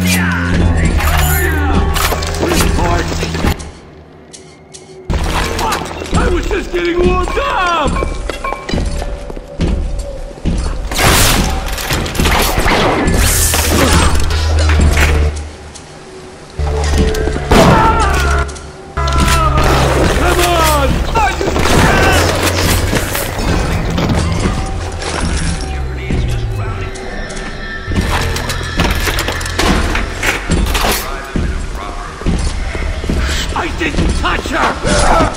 I was just getting warmed up! I didn't touch her!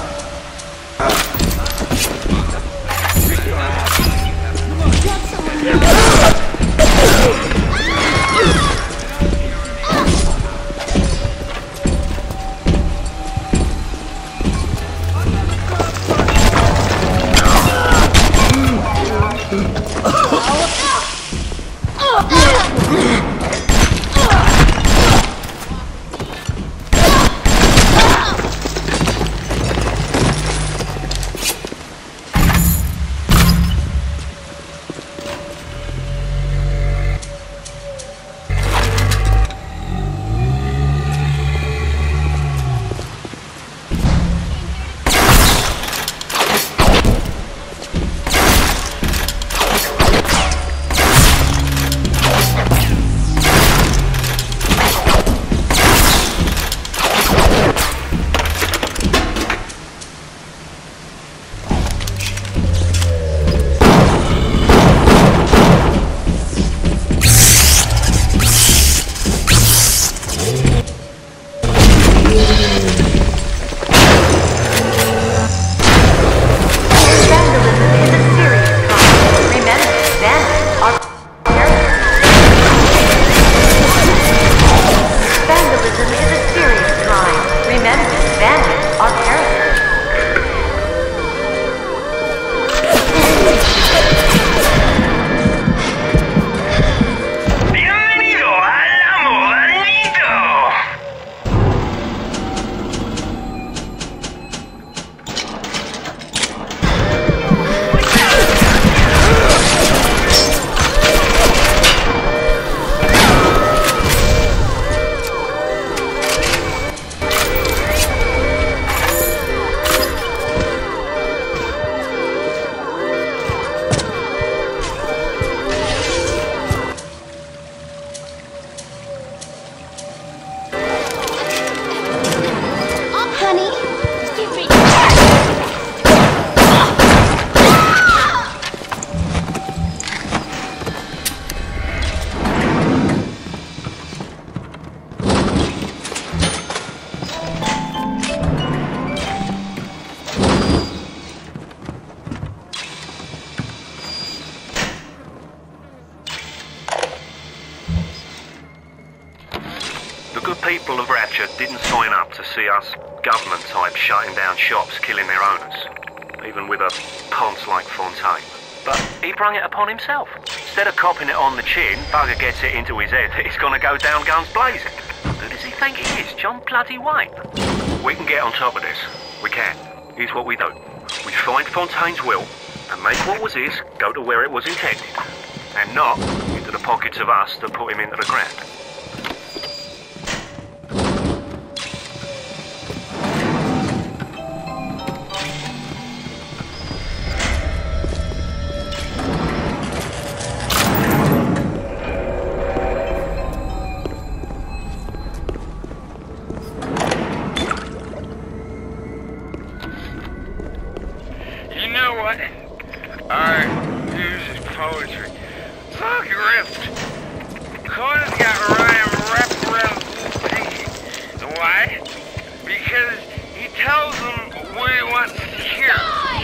The good people of Ratchet didn't sign up to see us government types shutting down shops, killing their owners, even with a ponce like Fontaine. But he brung it upon himself. Instead of copping it on the chin, Bugger gets it into his head that he's gonna go down guns blazing. Who does he think he is, John bloody Wayne? We can get on top of this. We can. Here's what we do. We find Fontaine's will and make what was his go to where it was intended, and not into the pockets of us that put him into the ground. You know what? Art uses poetry. Fuck rift. Coda's got rhyme wrapped around his thinking. Why? Because he tells them what he wants to hear.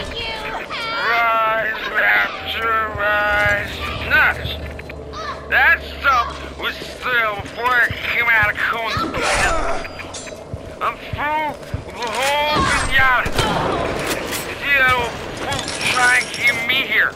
Rise, rapture, rise. Nuts. That stuff was still before it came out of Cohen's penis. I'm through with the whole pinata. See that old fool try and keep me here.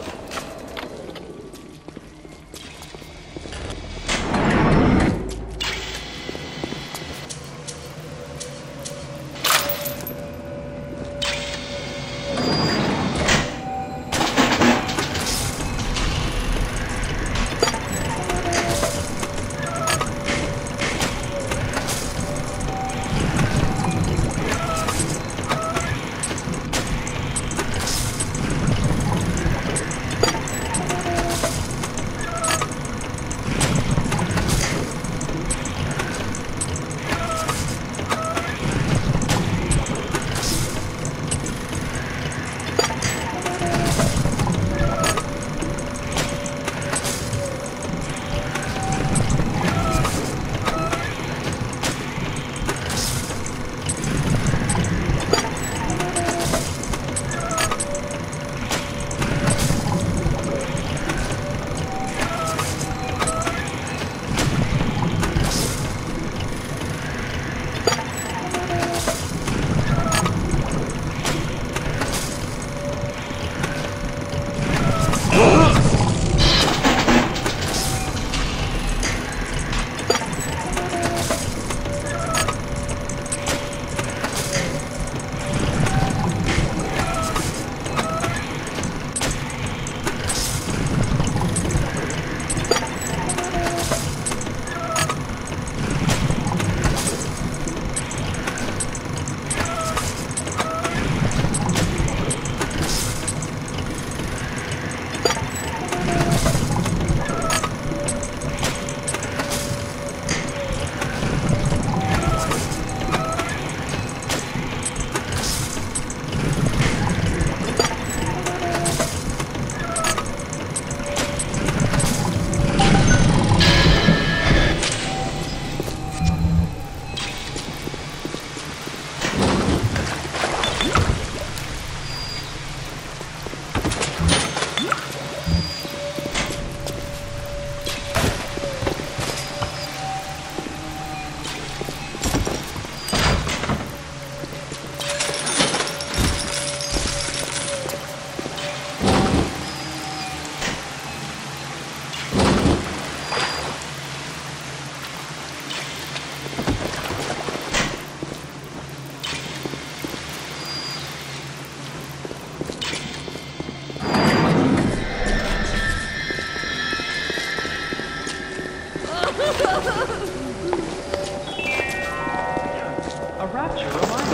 A rapture reminder.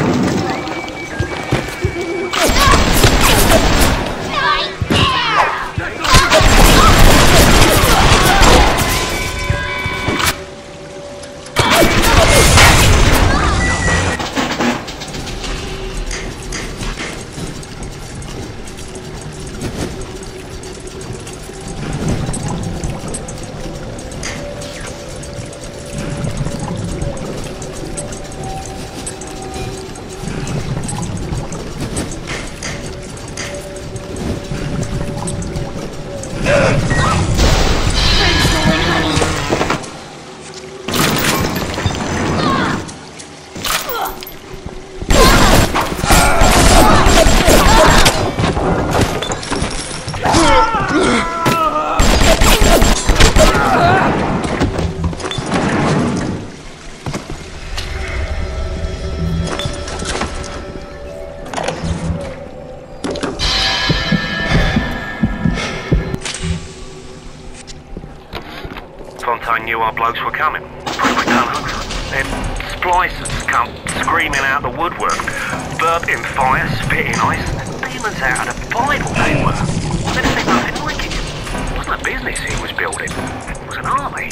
Fontaine knew our blokes were coming. We done over. Then splicers come screaming out the woodwork, burping fire, spitting ice. Demons out of the Bible they were. Never seen nothing like it. It wasn't a business he was building. It was an army.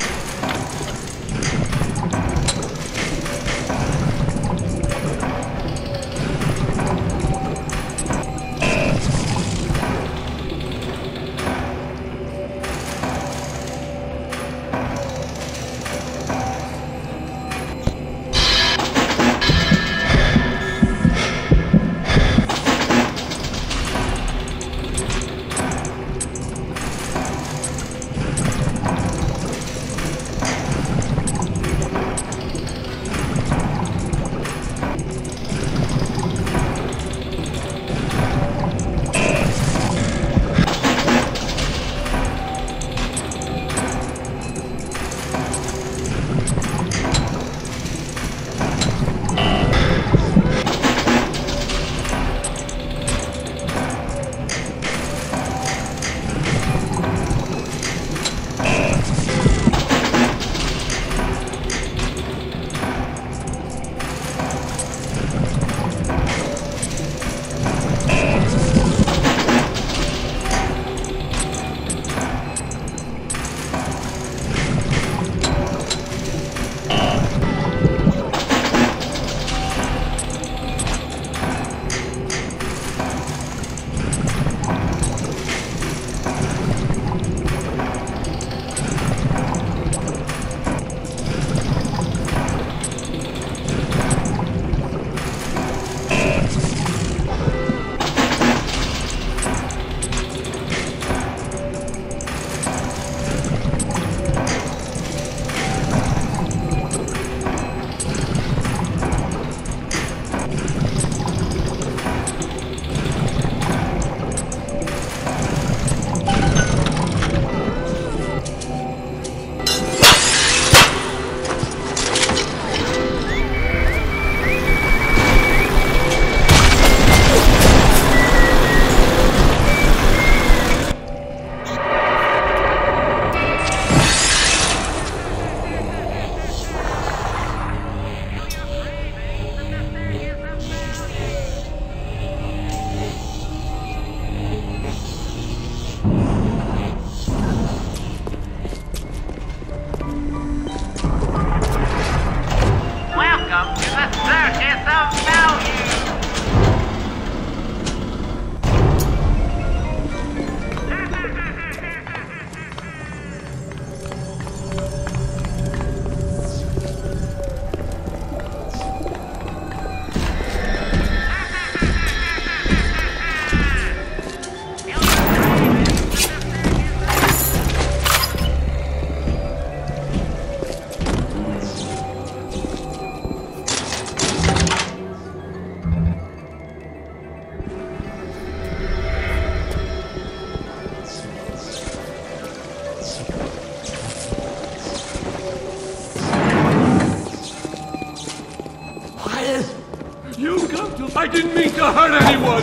I didn't mean to hurt anyone!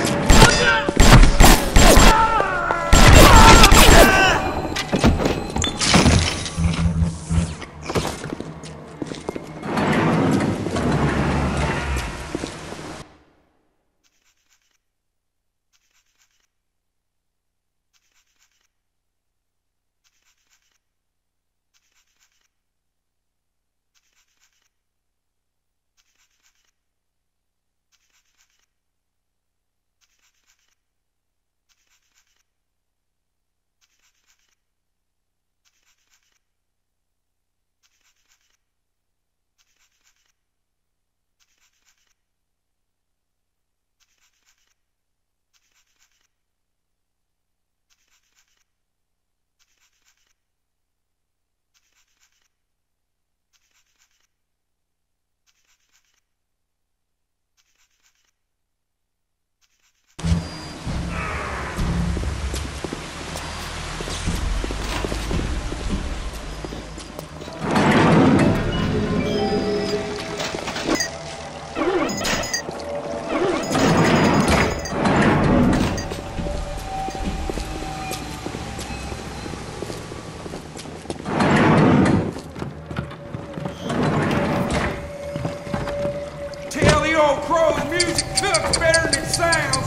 old crow's music cooks better than it sounds.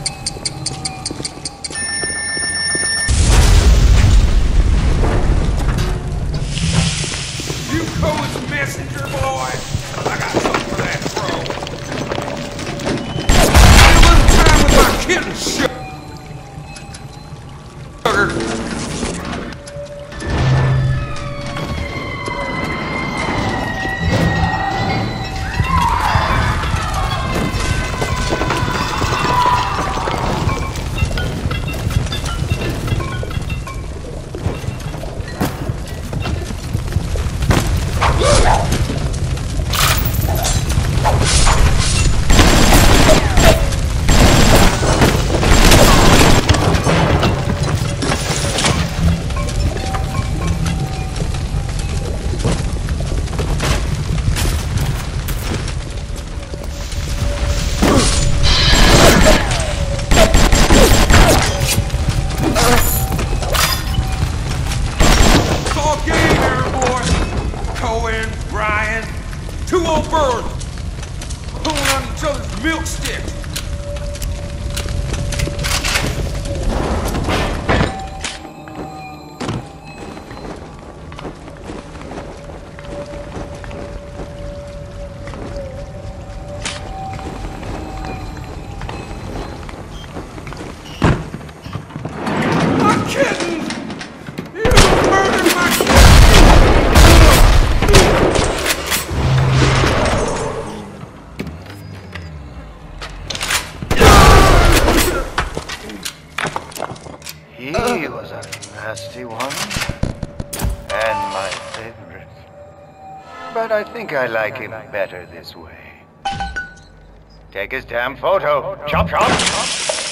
You Cohen's messenger, boy. I got something for that crow. Spend a little time with my kitten, sugar. Two old birds pulling on each other's milk sticks. My kittens! You murdered my kittens! He was a nasty one, and my favorite. But I think I like him better this way. Take his damn photo. Chop, chop, chop.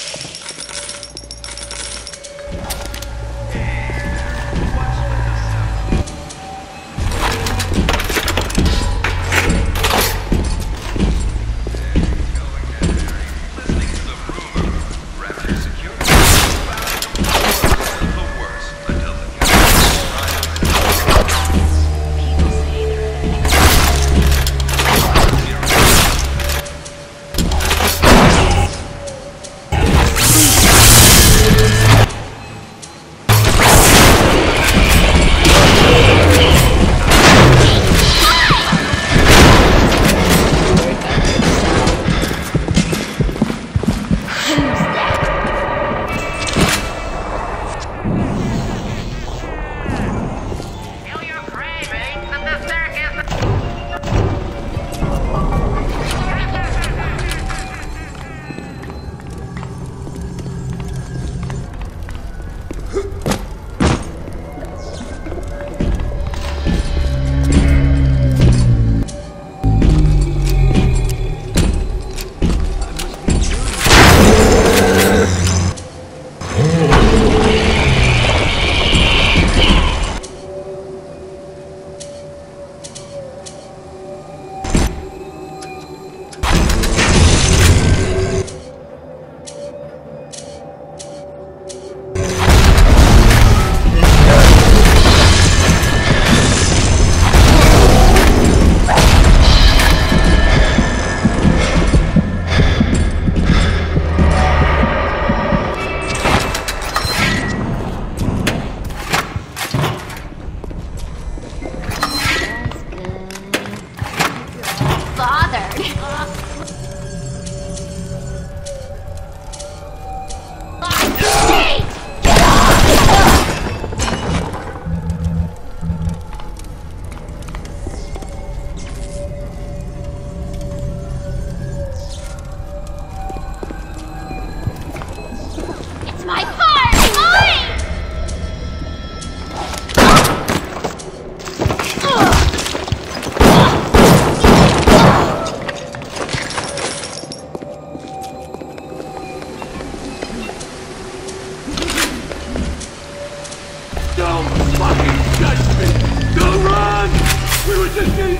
Don't fucking touch me! Don't run! We were just getting...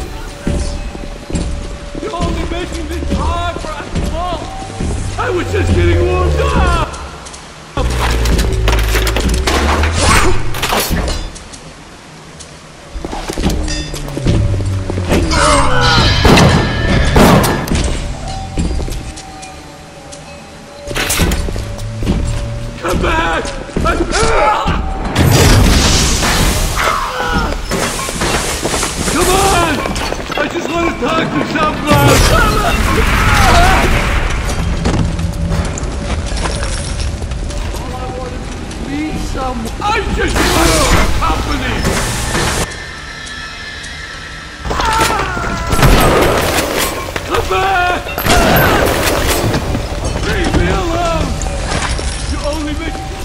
You're only making this hard for us to fall! I was just getting warmed up! want to talk to someone! All I want is to meet someone. I just want company! Come back! Leave me alone! You only make me...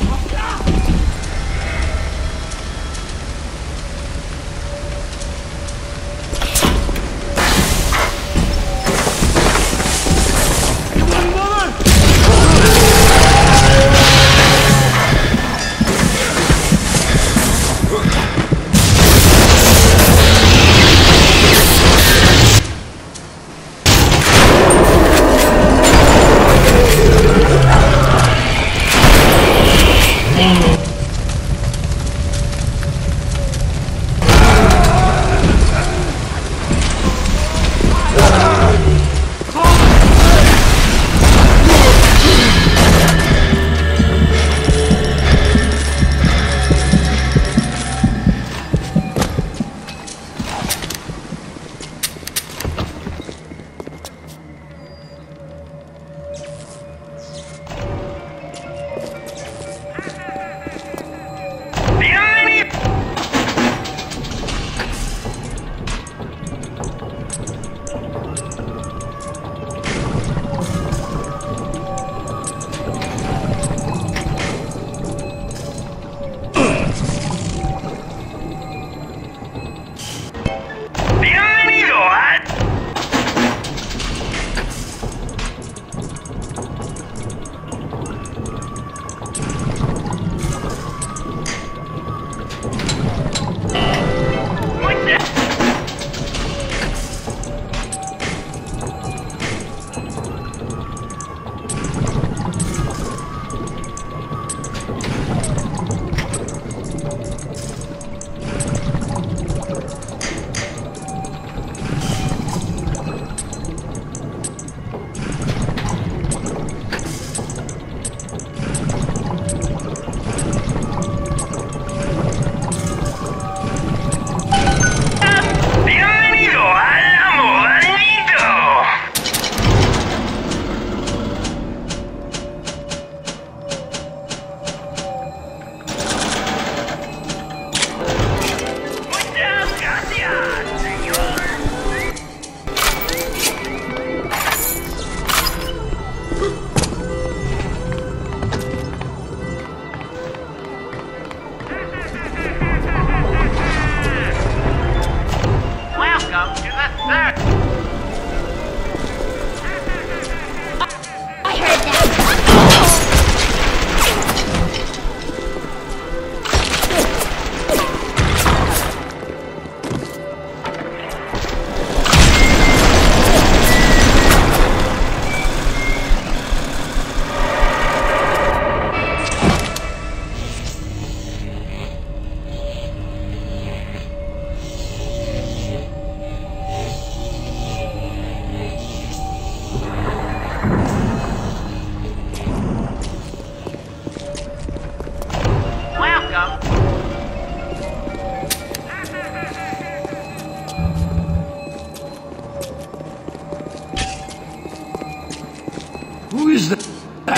Who is that?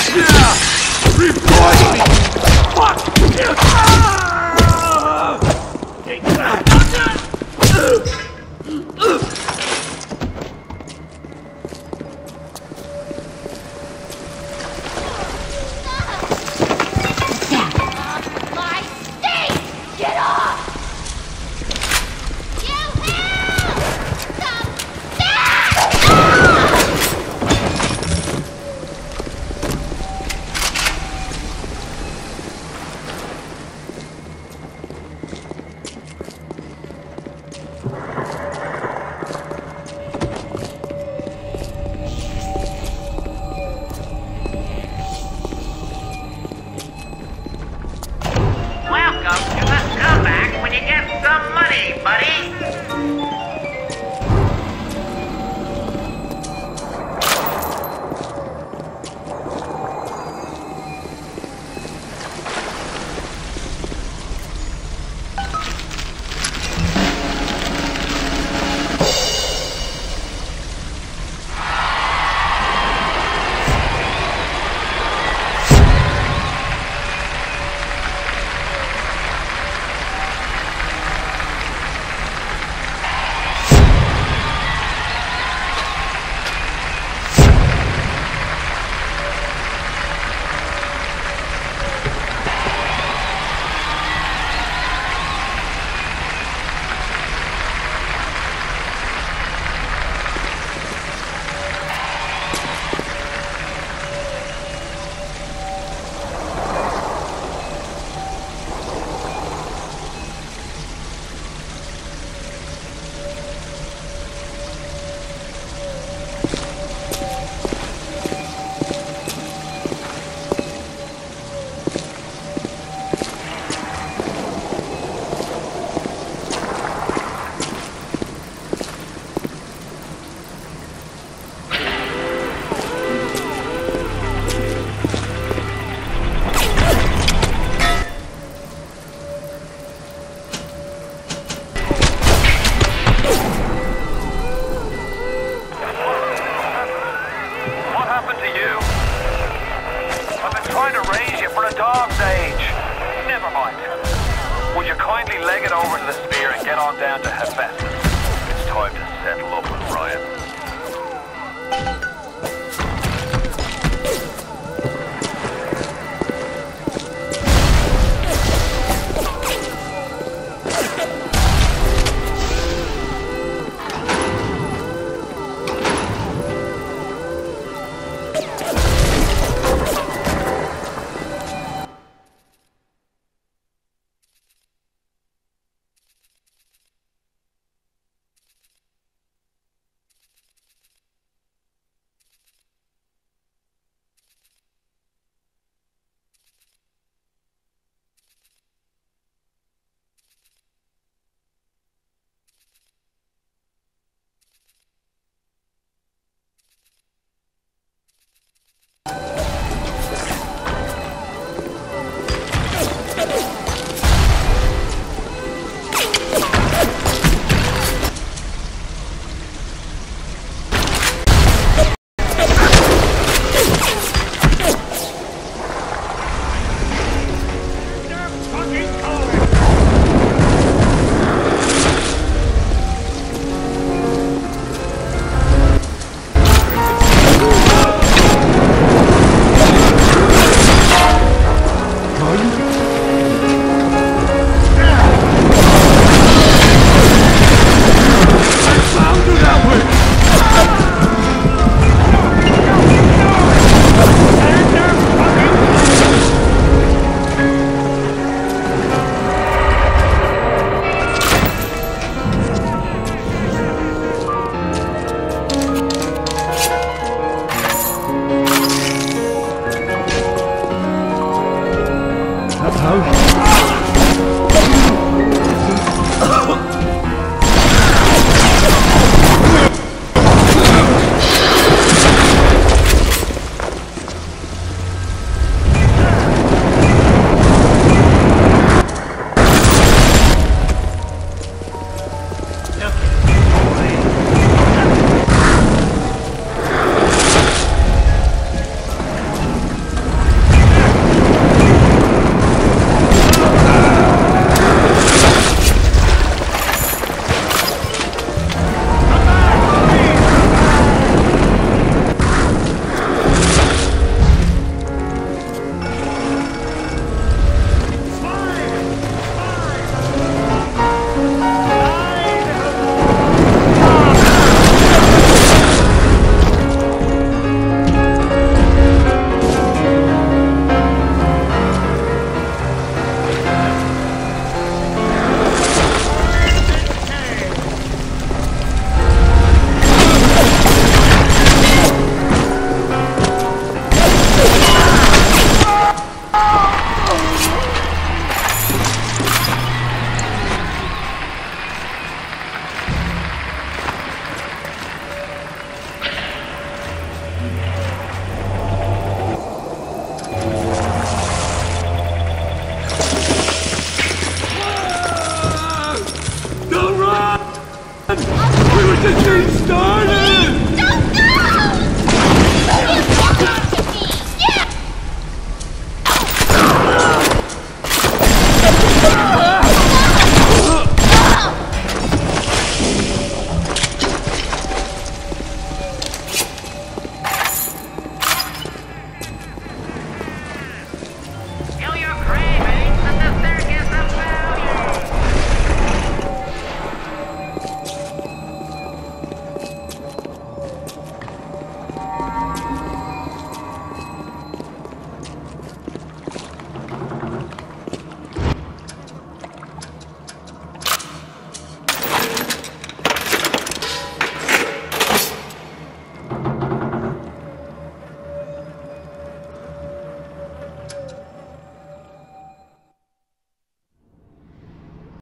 Yeah! Report me! Fuck! Take that! My state! Get off! You have some back! leg it over to the spear and get on down to Hephaestus. It's time to